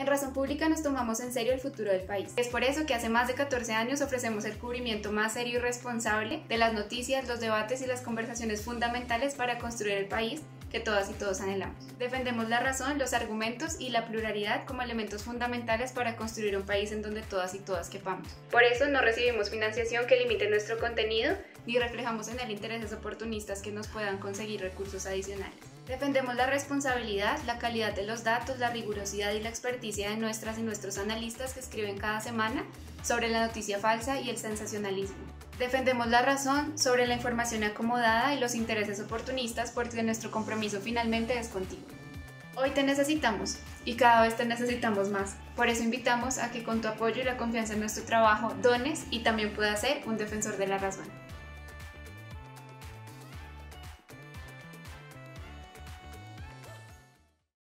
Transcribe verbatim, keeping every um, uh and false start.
Razón Pública nos tomamos en serio el futuro del país. Es por eso que hace más de catorce años ofrecemos el cubrimiento más serio y responsable de las noticias, los debates y las conversaciones fundamentales para construir el país que todas y todos anhelamos. Defendemos la razón, los argumentos y la pluralidad como elementos fundamentales para construir un país en donde todas y todas quepamos. Por eso no recibimos financiación que limite nuestro contenido, ni reflejamos en él intereses oportunistas que nos puedan conseguir recursos adicionales. Defendemos la responsabilidad, la calidad de los datos, la rigurosidad y la experticia de nuestras y nuestros analistas que escriben cada semana sobre la noticia falsa y el sensacionalismo. Defendemos la razón sobre la información acomodada y los intereses oportunistas porque nuestro compromiso finalmente es contigo. Hoy te necesitamos y cada vez te necesitamos más. Por eso invitamos a que con tu apoyo y la confianza en nuestro trabajo dones y también puedas ser un defensor de la razón.